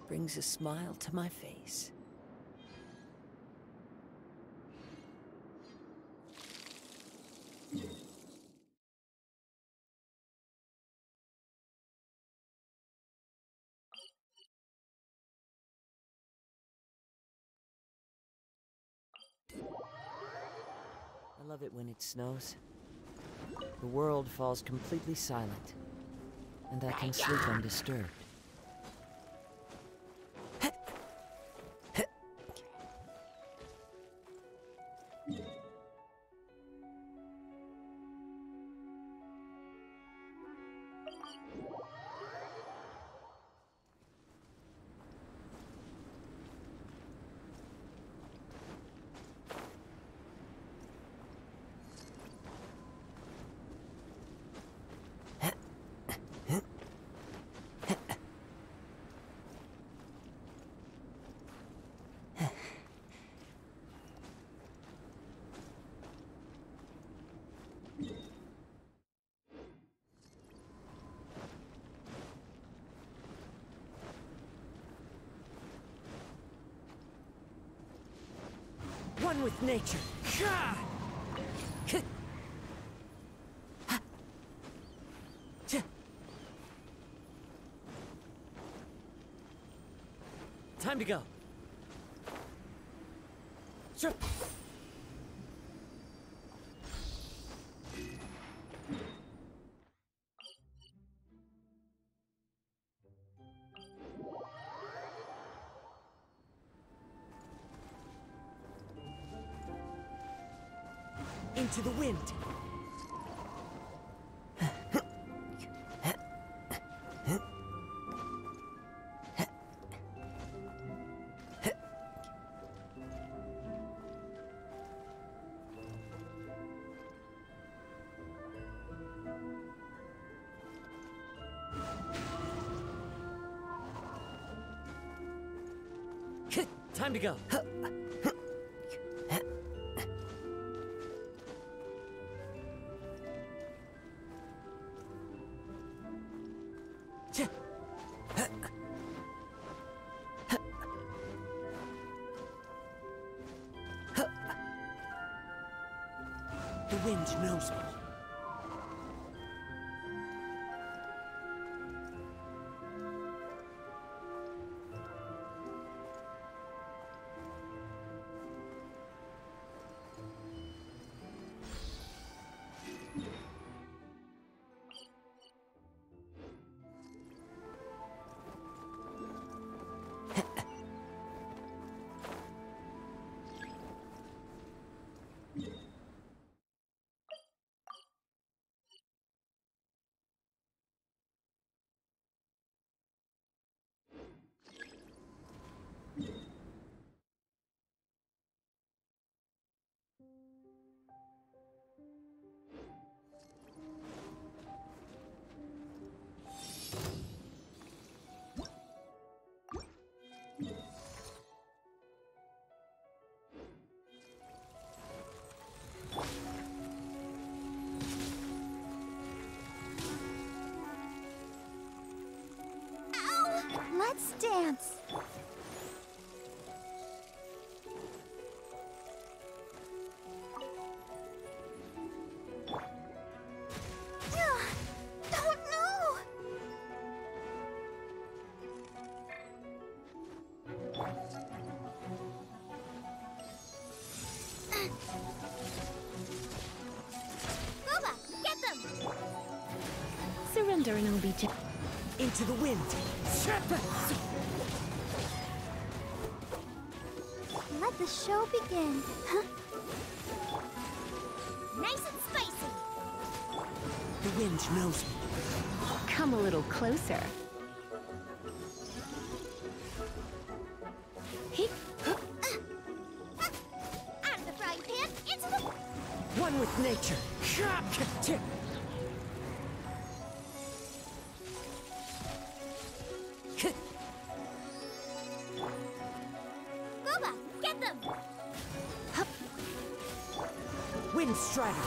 brings a smile to my face. I love it when it snows. The world falls completely silent, and I can sleep undisturbed. One with nature. Time to go. Into the wind. Time to go. The wind knows me. Let's dance. Oh no! Boba, get them! Surrender and I'll be Into the wind. Let the show begin. Nice and spicy. The wind knows me. come a little closer. Out of the frying pan, into the... One with nature. Boba, get them! Wind Strider.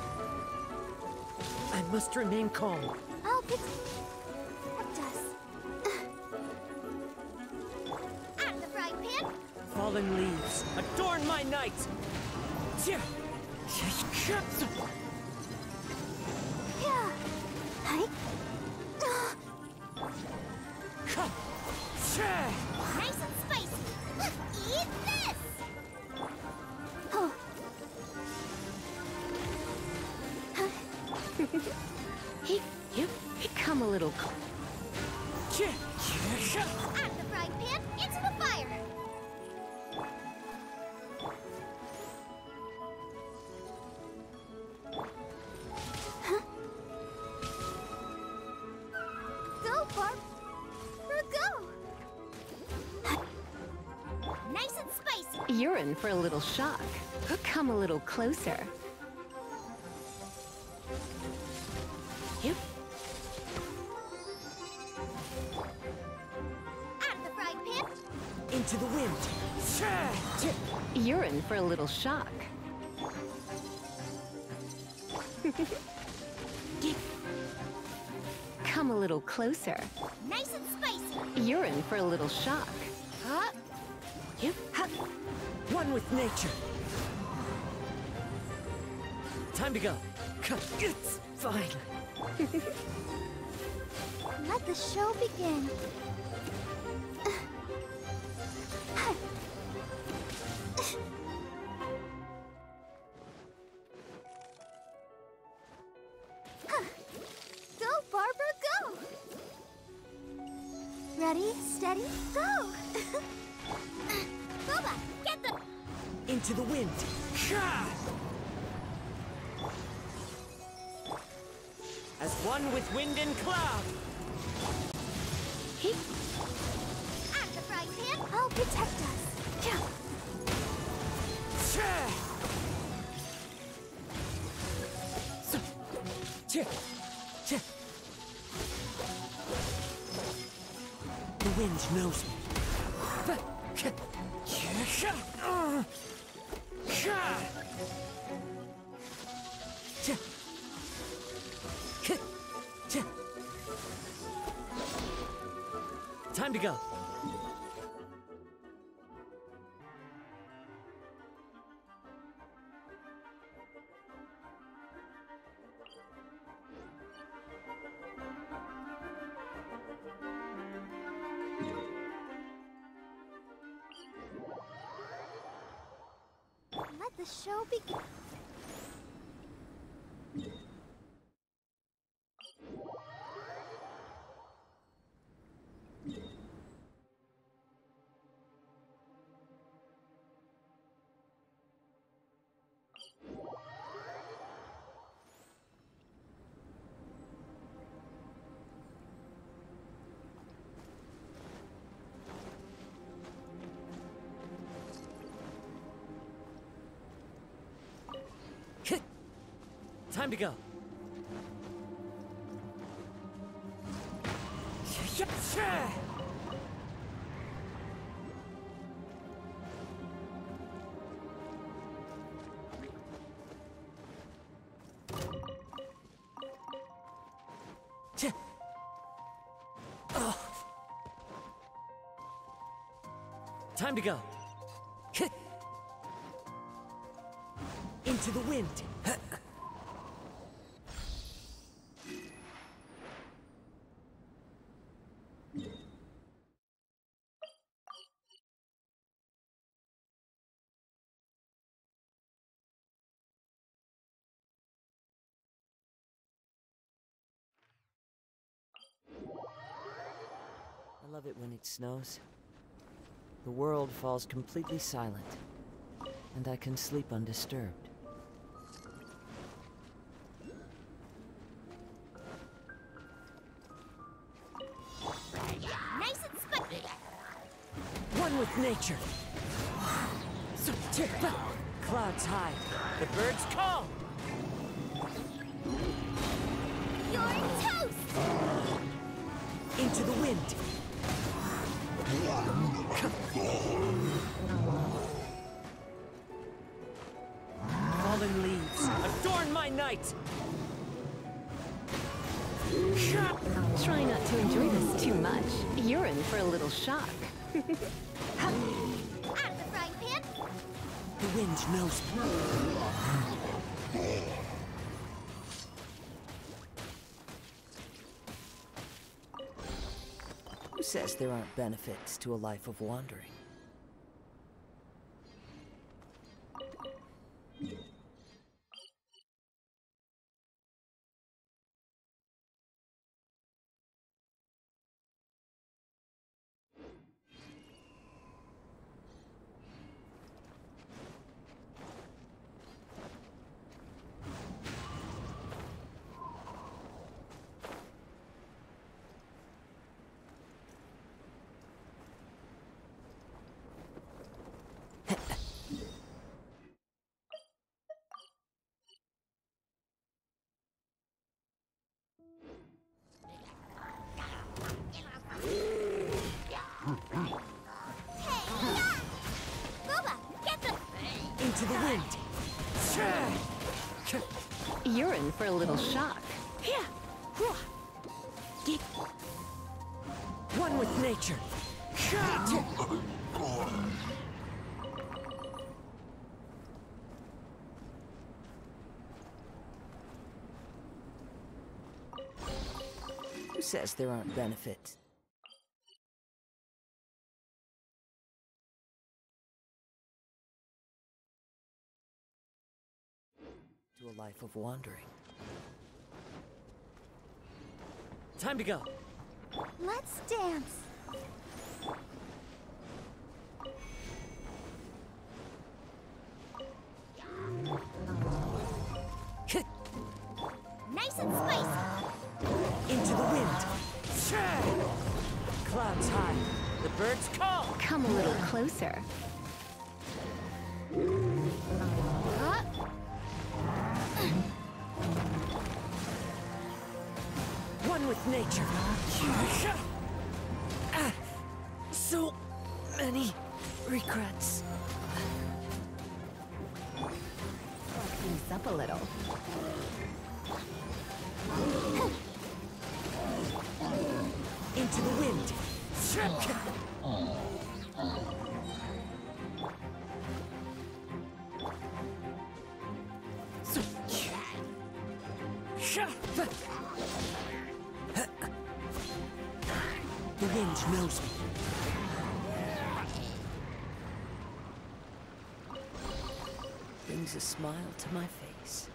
I must remain calm. I'll get us. Fallen leaves, adorn my night! Yeah. Hi. Nice and spicy. Eat this! Oh. Come a little Out of the frying pan, into the fire! Go, Barb. Go. Nice and spicy! You're in for a little shock. Come a little closer. Out of the frying pan, Into the wind! You're in for a little shock. Come a little closer. nice and spicy! You're in for a little shock. One with nature! Time to go! It's fine! Let the show begin. Go, Barbara, go! Ready, steady, go! Boba, get them! Into the wind! As one with wind and cloud! Out of the frying pan, I'll protect us. The wind knows me. Time to go. Let the show begin. Time to go. Time to go. Into the wind. I love it when it snows. The world falls completely silent, and I can sleep undisturbed. nice and spicy! One with nature. Clouds high. The birds call. You're toast! Into the wind. Fallen leaves, adorn my night. Try not to enjoy this too much. You're in for a little shock. Out of the frying wind knows me. Who says there aren't benefits to a life of wandering? Into the wind. You're in for a little shock. One with nature. Who says there aren't benefits? To a life of wandering. Time to go. Let's dance. Nice and spicy. Into the wind. Clouds high. The birds call. Come a little closer. One with nature. So many regrets. Things up a little. Into the wind. The wind knows me. Brings a smile to my face.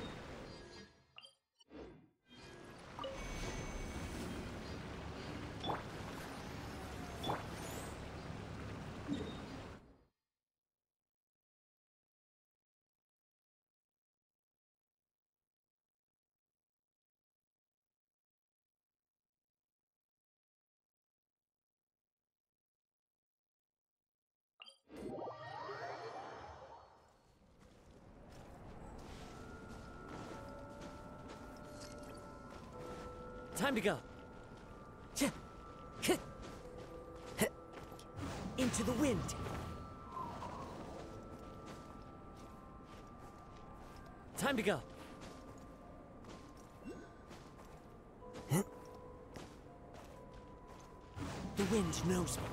Time to go. Into the wind. Time to go. The wind knows me.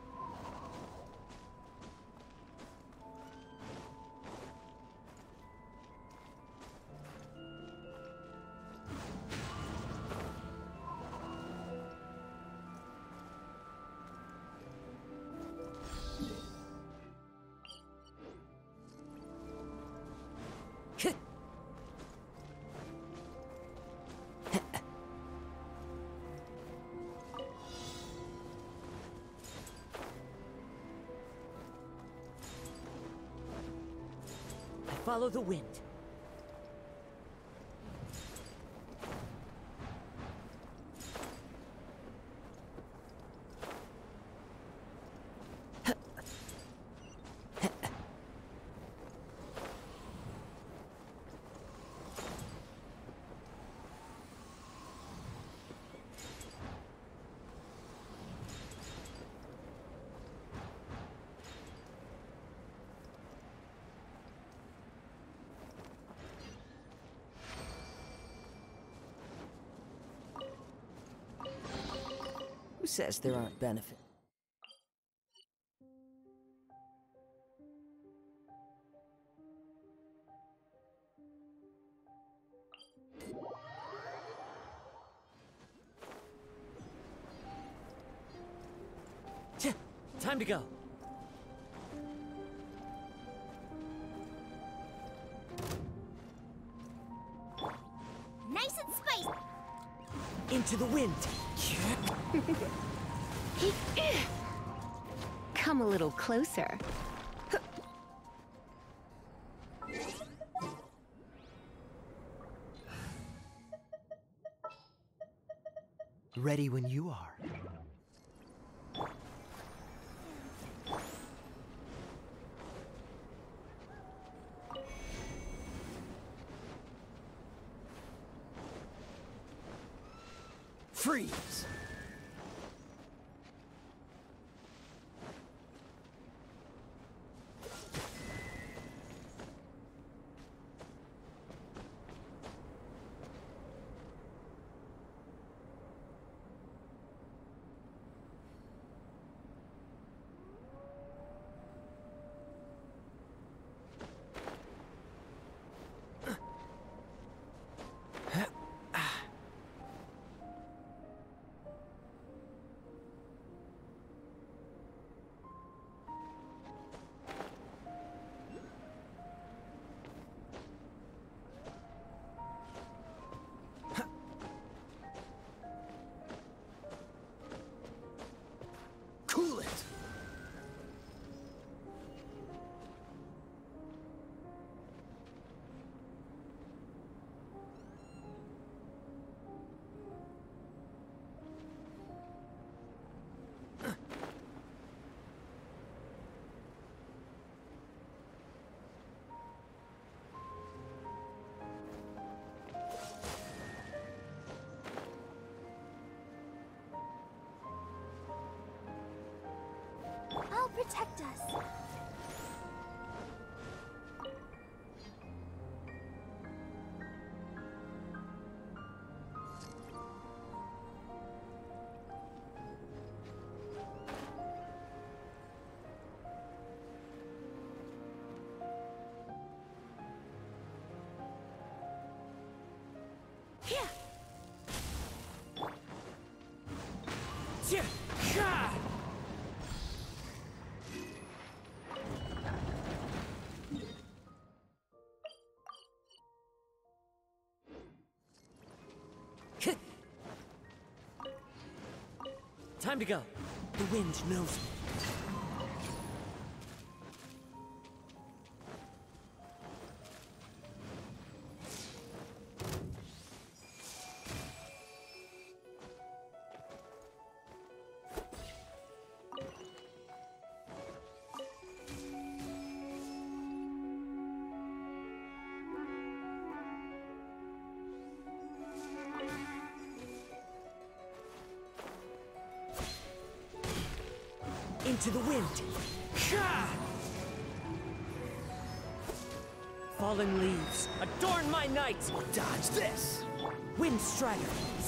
Follow the wind. Who says there aren't benefits? Who says there aren't benefits? Who says there aren't benefits? Time to go. Nice and spicy. Into the wind. Come a little closer. Ready when you are. Freeze! Cool it! I'll protect us. Here. Yeah. Time to go. The wind knows me. Into the wind. Fallen leaves, adorn my night. Dodge this. Wind Strider.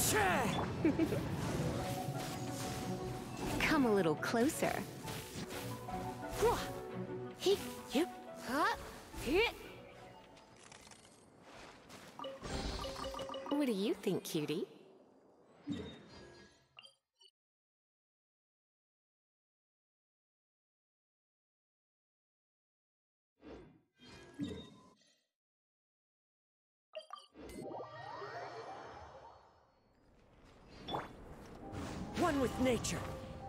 Come a little closer. What do you think, cutie? One with nature.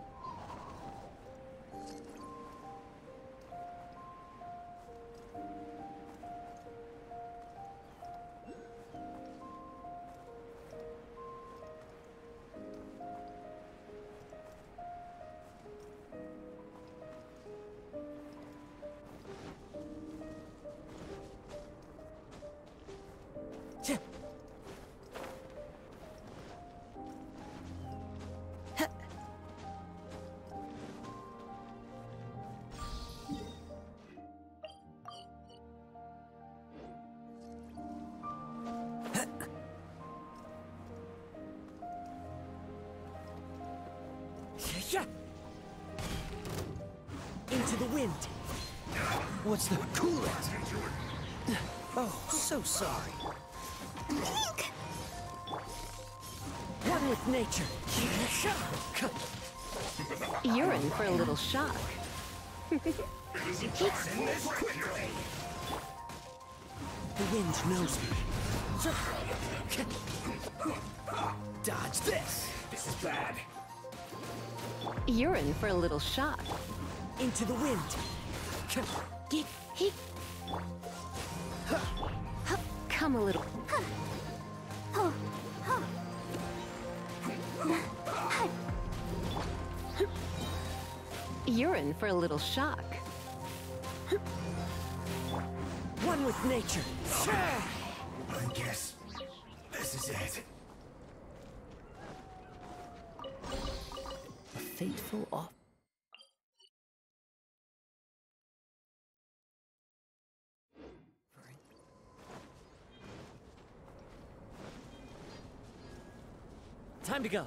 Into the wind. What's the coolest? Oh, so sorry. One with nature. You're in for a little shock. The wind knows me. Dodge this! This is bad. You're in for a little shock. Into the wind. Come a little. You're in for a little shock. One with nature. I guess this is it. A fateful off. Time to go.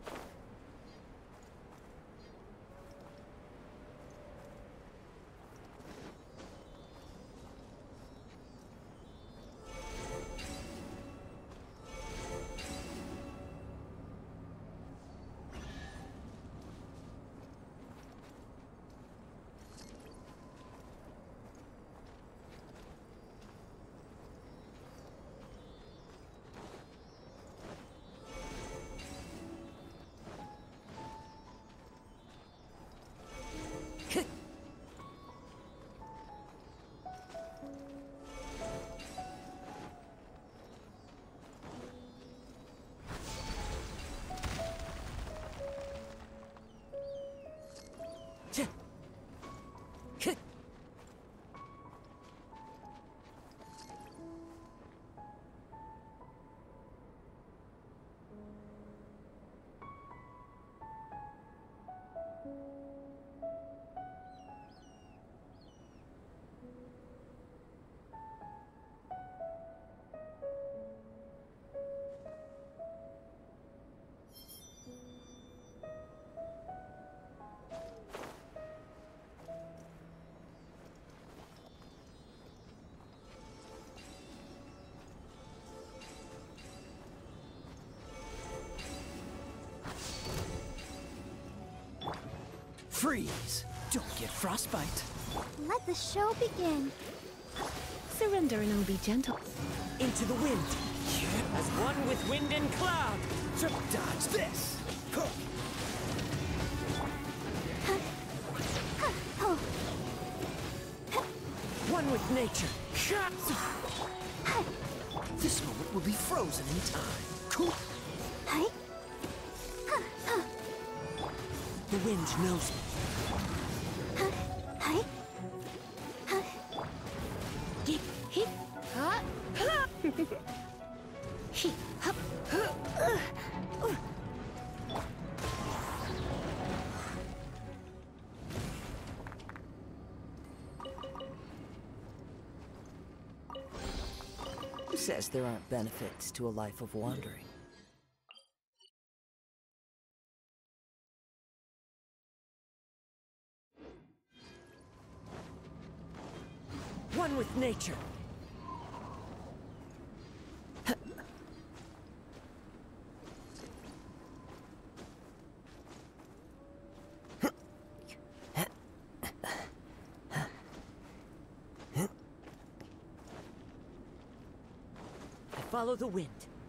Freeze! Don't get frostbite. Let the show begin. Surrender and I'll be gentle. Into the wind. As one with wind and cloud. Dodge this. One with nature. This moment will be frozen in time. Cool. Hi. The wind knows me. Hi. Who says there aren't benefits to a life of wandering? One with nature. I follow the wind.